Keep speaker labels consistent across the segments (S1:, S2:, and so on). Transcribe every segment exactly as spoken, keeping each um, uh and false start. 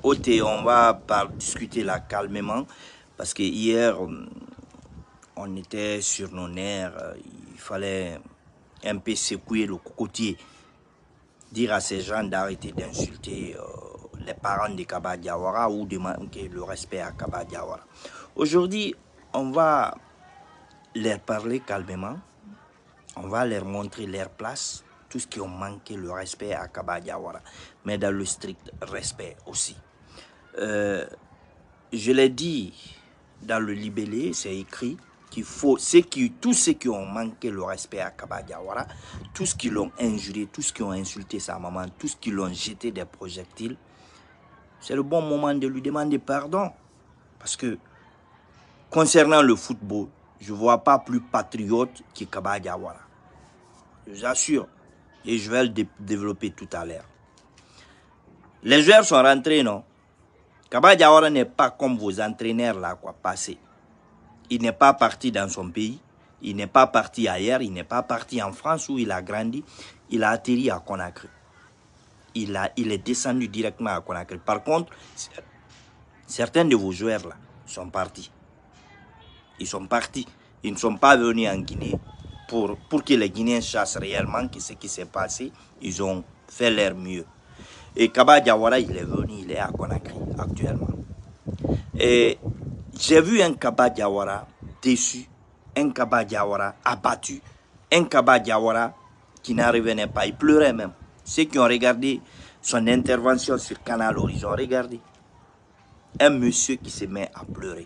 S1: Ok, on va par discuter là calmement parce que hier on était sur nos nerfs, il fallait un peu secouer le cocotier, dire à ces gens d'arrêter d'insulter euh, les parents de Kaba Diawara ou de manquer le respect à Kaba Diawara. Aujourd'hui, on va leur parler calmement, on va leur montrer leur place, tout ce qui ont manqué le respect à Kaba Diawara, mais dans le strict respect aussi. Euh, je l'ai dit dans le libellé, c'est écrit qu'il faut, ceux qui, tous ceux qui ont manqué le respect à Kaba Diawara, tous ceux qui l'ont injurié, tous ceux qui ont insulté sa maman, tous ceux qui l'ont jeté des projectiles, c'est le bon moment de lui demander pardon. Parce que concernant le football, je ne vois pas plus patriote que Kaba Diawara. Je vous assure, et je vais le dé développer tout à l'heure. Les joueurs sont rentrés, non? Kaba Diawara n'est pas comme vos entraîneurs là, quoi, passés. Il n'est pas parti dans son pays, il n'est pas parti ailleurs, il n'est pas parti en France où il a grandi. Il a atterri à Conakry. Il, a, il est descendu directement à Conakry. Par contre, certains de vos joueurs là sont partis. Ils sont partis. Ils ne sont pas venus en Guinée pour, pour que les Guinéens sachent réellement ce qui s'est passé. Ils ont fait leur mieux. Et Kaba Diawara, il est venu, il est à Conakry actuellement. Et j'ai vu un Kaba Diawara déçu, un Kaba Diawara abattu, un Kaba Diawara qui n'en revenait pas, il pleurait même. Ceux qui ont regardé son intervention sur Canal Horizon, regardez. Un monsieur qui se met à pleurer.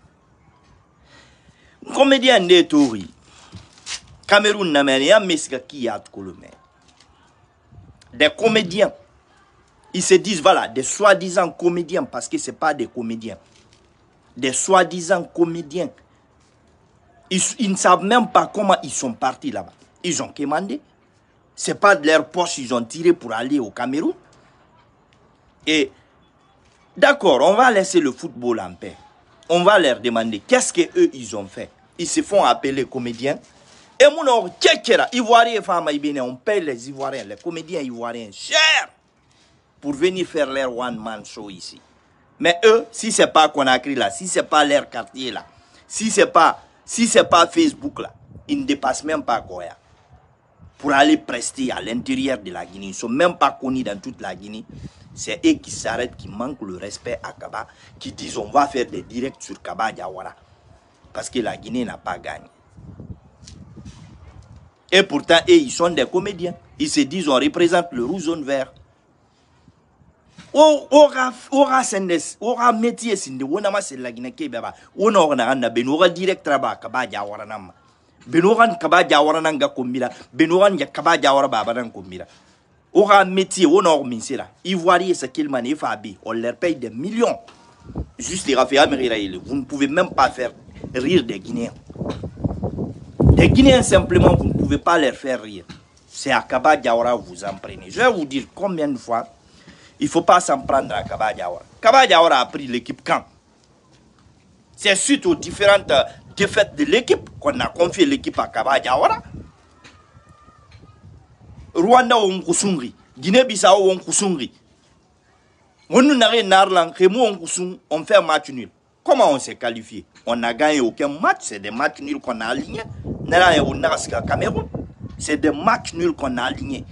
S1: Un comédien de Touri, Cameroun n'a pas qui a des comédiens. Ils se disent, voilà, des soi-disant comédiens, parce que ce n'est pas des comédiens. Des soi-disant comédiens. Ils, ils ne savent même pas comment ils sont partis là-bas. Ils ont commandé. Ce n'est pas de leur poche ils ont tiré pour aller au Cameroun. Et d'accord, on va laisser le football en paix. On va leur demander qu'est-ce qu'eux ils ont fait. Ils se font appeler comédiens. Et mon or, Ivoiriens, on paye les Ivoiriens, les comédiens ivoiriens cher pour venir faire leur one-man show ici. Mais eux, si ce n'est pas Conakry là, si ce n'est pas leur quartier là, si ce n'est pas, si c'est pas Facebook là, ils ne dépassent même pas Koya. Pour aller prester à l'intérieur de la Guinée. Ils ne sont même pas connus dans toute la Guinée. C'est eux qui s'arrêtent, qui manquent le respect à Kaba, qui disent on va faire des directs sur Kaba Diawara. Parce que la Guinée n'a pas gagné. Et pourtant, eux, ils sont des comédiens. Ils se disent on représente le rouge jaune vert. Ora ora sendes ora métier sinde wona ma c'est la Guinée ke baba wona ora na benora direct traba Kaba Diawara nam benoran Kaba Diawara nanga kombila benoran ya Kaba Diawara baba nan kombila ora métier wona or minsira ivoirier ce qu'il manie fabi on leur paye des millions juste les rafia meriraïle vous ne pouvez même pas faire rire des Guinéens des Guinéens simplement vous ne pouvez pas leur faire rire c'est à Kaba Diawara vous en prenez je vais vous dire combien de fois. Il ne faut pas s'en prendre à Kaba Diawara. Kaba Diawara a pris l'équipe quand? C'est suite aux différentes défaites de l'équipe qu'on a confié l'équipe à Kaba Diawara. Rwanda ou Nkusungri, Guinée-Bissau ou Nkusungri. On n'a rien à on fait un match nul. Comment on s'est qualifié? On n'a gagné aucun match, c'est des matchs nuls qu'on a alignés. Cameroun, c'est des matchs nuls qu'on a alignés.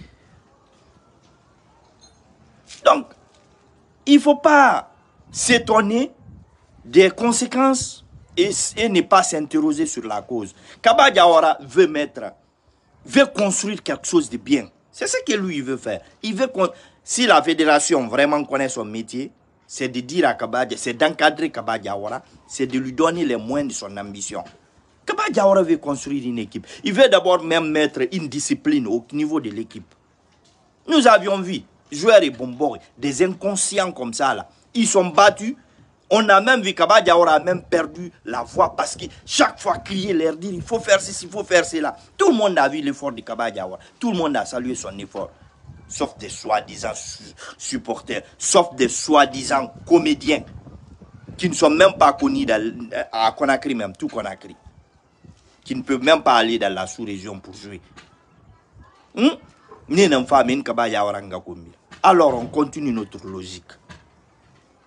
S1: Donc, il ne faut pas s'étonner des conséquences et, et ne pas s'interroger sur la cause. Kaba Diawara veut mettre, veut construire quelque chose de bien. C'est ce que lui veut faire. Il veut si la fédération vraiment connaît son métier, c'est de dire à Kaba, c'est d'encadrer Kaba Diawara, c'est de lui donner les moyens de son ambition. Kaba Diawara veut construire une équipe. Il veut d'abord même mettre une discipline au niveau de l'équipe. Nous avions vu joueurs et bonbons, des inconscients comme ça là, ils sont battus. On a même vu Kaba Diawara a même perdu la voix parce que chaque fois crier, leur dire il faut faire ceci, il faut faire cela. Tout le monde a vu l'effort de Kaba Diawara. Tout le monde a salué son effort. Sauf des soi-disant supporters, sauf des soi-disant comédiens qui ne sont même pas connus dans, à Conakry même, tout Conakry. Qui ne peuvent même pas aller dans la sous-région pour jouer. Hum? Alors on continue notre logique.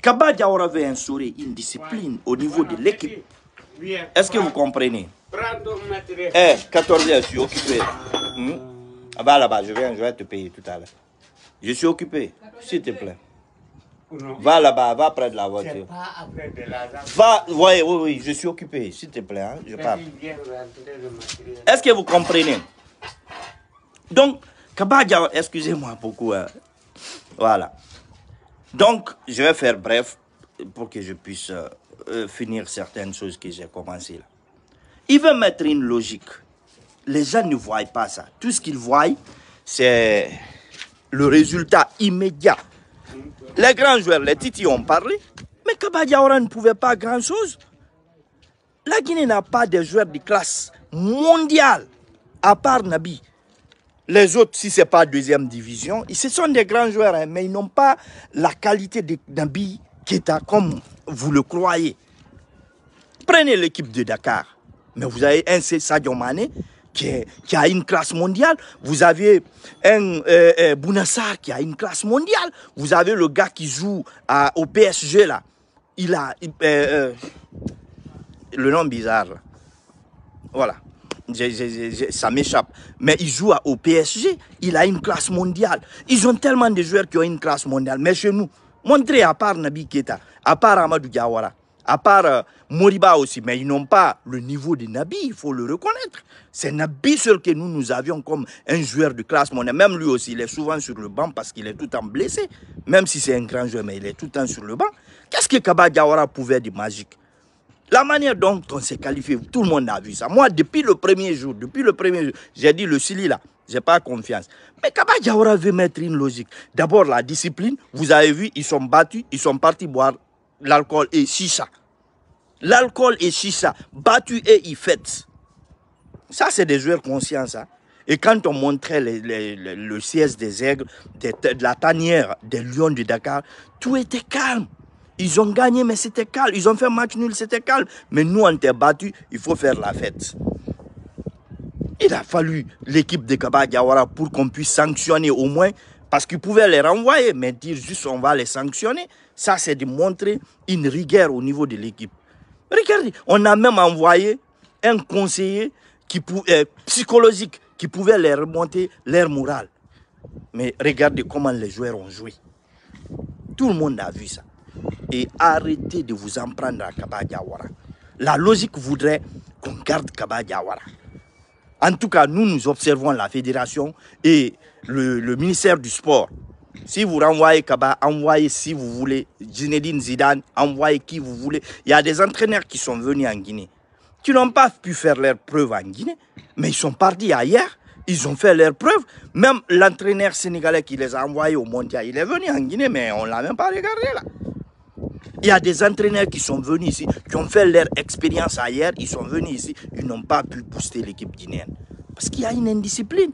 S1: Kaba Diawara veut instaurer une discipline au niveau de l'équipe. Est-ce que vous comprenez? Eh, quatorze heures, je suis occupé. Hmm? Ah bah là-bas, je viens, je vais te payer tout à l'heure. Je suis occupé, s'il te plaît. Va là-bas, va près de la voiture. Va, oui, oui, oui, je suis occupé, s'il te plaît, hein, je parle. Est-ce que vous comprenez? Donc, Kaba Diawara, excusez-moi beaucoup. Hein. Voilà. Donc, je vais faire bref pour que je puisse euh, euh, finir certaines choses que j'ai commencées là. Il veut mettre une logique. Les gens ne voient pas ça. Tout ce qu'ils voient, c'est le résultat immédiat. Les grands joueurs, les Titi ont parlé, mais Kaba Diawara ne pouvait pas grand-chose. La Guinée n'a pas de joueurs de classe mondiale, à part Nabi. Les autres, si ce n'est pas deuxième division, ce sont des grands joueurs, hein, mais ils n'ont pas la qualité de Nabi Keita comme vous le croyez. Prenez l'équipe de Dakar. Mais vous avez un Sadio Mané qui, est, qui a une classe mondiale. Vous avez un euh, euh, Bounassar qui a une classe mondiale. Vous avez le gars qui joue à, au P S G là. Il a euh, euh, le nom bizarre. Là. Voilà. Je, je, je, ça m'échappe. Mais il joue au P S G. Il a une classe mondiale. Ils ont tellement de joueurs qui ont une classe mondiale. Mais chez nous, montrez à part Nabi Keita, à part Amadou Diawara, à part euh, Moriba aussi, mais ils n'ont pas le niveau de Nabi, il faut le reconnaître. C'est Nabi seul que nous, nous avions comme un joueur de classe mondiale. Même lui aussi, il est souvent sur le banc parce qu'il est tout le temps blessé. Même si c'est un grand joueur, mais il est tout le temps sur le banc. Qu'est-ce que Kaba Diawara pouvait de magique? La manière dont on s'est qualifié, tout le monde a vu ça. Moi, depuis le premier jour, depuis le premier jour, j'ai dit le Sili là, j'ai pas confiance. Mais Kaba Diawara veut mettre une logique. D'abord, la discipline. Vous avez vu, ils sont battus, ils sont partis boire l'alcool et chicha. L'alcool et chicha, battus et ils fêtent. Ça, c'est des joueurs conscients, ça. Et quand on montrait les, les, les, le siège des aigles, de, de la tanière des lions de Dakar, tout était calme. Ils ont gagné, mais c'était calme. Ils ont fait match nul, c'était calme. Mais nous, on était battus, il faut faire la fête. Il a fallu l'équipe de Kaba Diawara pour qu'on puisse sanctionner au moins, parce qu'ils pouvaient les renvoyer, mais dire juste on va les sanctionner, ça c'est de montrer une rigueur au niveau de l'équipe. Regardez, on a même envoyé un conseiller qui euh, psychologique qui pouvait les remonter leur morale. Mais regardez comment les joueurs ont joué. Tout le monde a vu ça. Et arrêtez de vous en prendre à Kaba Diawara. La logique voudrait qu'on garde Kaba Diawara. En tout cas, nous, nous observons la fédération et le, le ministère du sport. Si vous renvoyez Kaba, envoyez si vous voulez Zinedine Zidane, envoyez qui vous voulez. Il y a des entraîneurs qui sont venus en Guinée, qui n'ont pas pu faire leurs preuves en Guinée, mais ils sont partis ailleurs, ils ont fait leurs preuves. Même l'entraîneur sénégalais qui les a envoyés au Mondial, il est venu en Guinée, mais on ne l'a même pas regardé là. Il y a des entraîneurs qui sont venus ici, qui ont fait leur expérience ailleurs, ils sont venus ici, ils n'ont pas pu booster l'équipe guinéenne. Parce qu'il y a une indiscipline.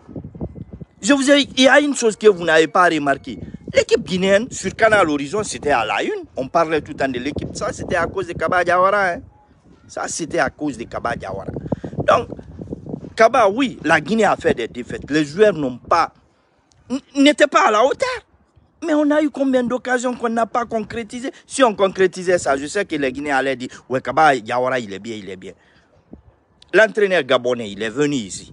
S1: Je vous ai dit, il y a une chose que vous n'avez pas remarqué. L'équipe guinéenne, sur Canal Horizon, c'était à la une. On parlait tout le temps de l'équipe. Ça, c'était à cause de Kaba Diawara. Hein. Ça, c'était à cause de Kaba Diawara. Donc, Kaba, oui, la Guinée a fait des défaites. Les joueurs n'ont pas, n'étaient pas à la hauteur. Mais on a eu combien d'occasions qu'on n'a pas concrétisé? Si on concrétisait ça, je sais que les Guinéens allaient dire, ouais, Kaba Diawara, il est bien, il est bien. L'entraîneur gabonais, il est venu ici.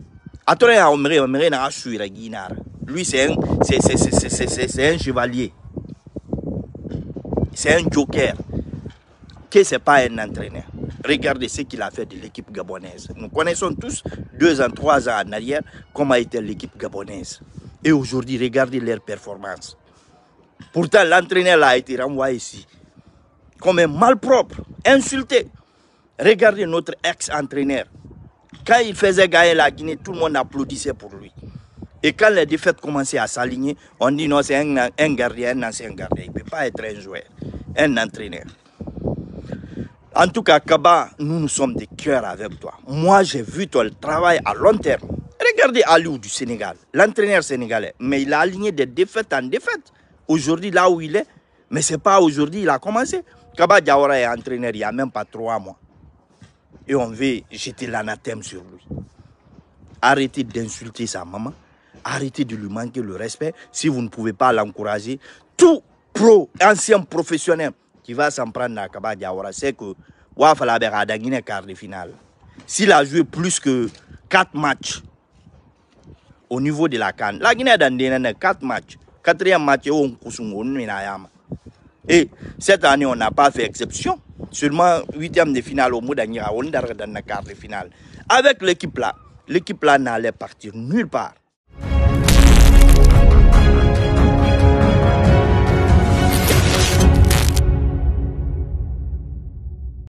S1: Lui, c'est un, un chevalier. C'est un joker. Que ce n'est pas un entraîneur. Regardez ce qu'il a fait de l'équipe gabonaise. Nous connaissons tous, deux ans, trois ans en arrière, comment était l'équipe gabonaise. Et aujourd'hui, regardez leur performance. Pourtant, l'entraîneur a été renvoyé ici. Comme un malpropre, insulté. Regardez notre ex-entraîneur. Quand il faisait gagner la Guinée, tout le monde applaudissait pour lui. Et quand les défaites commençaient à s'aligner, on dit non, c'est un, un gardien, un ancien gardien. Il ne peut pas être un joueur, un entraîneur. En tout cas, Kaba, nous, nous sommes de cœur avec toi. Moi, j'ai vu ton travail à long terme. Regardez Aliou du Sénégal, l'entraîneur sénégalais. Mais il a aligné des défaites en défaites. Aujourd'hui, là où il est, mais ce n'est pas aujourd'hui, il a commencé. Kaba Diawara est entraîneur il n'y a même pas trois mois. Et on veut jeter l'anathème sur lui. Arrêtez d'insulter sa maman. Arrêtez de lui manquer le respect. Si vous ne pouvez pas l'encourager, tout pro, ancien professionnel qui va s'en prendre à Kaba Diawara, c'est que Wafala a gagné quart de finale. S'il a joué plus que quatre matchs au niveau de la CAN, la Guinée a gagné quatre matchs. Quatrième match, et cette année, on n'a pas fait exception. Seulement huitième de finale au Moudanira, on a dans la quart de finale. Avec l'équipe là, l'équipe là n'allait partir nulle part.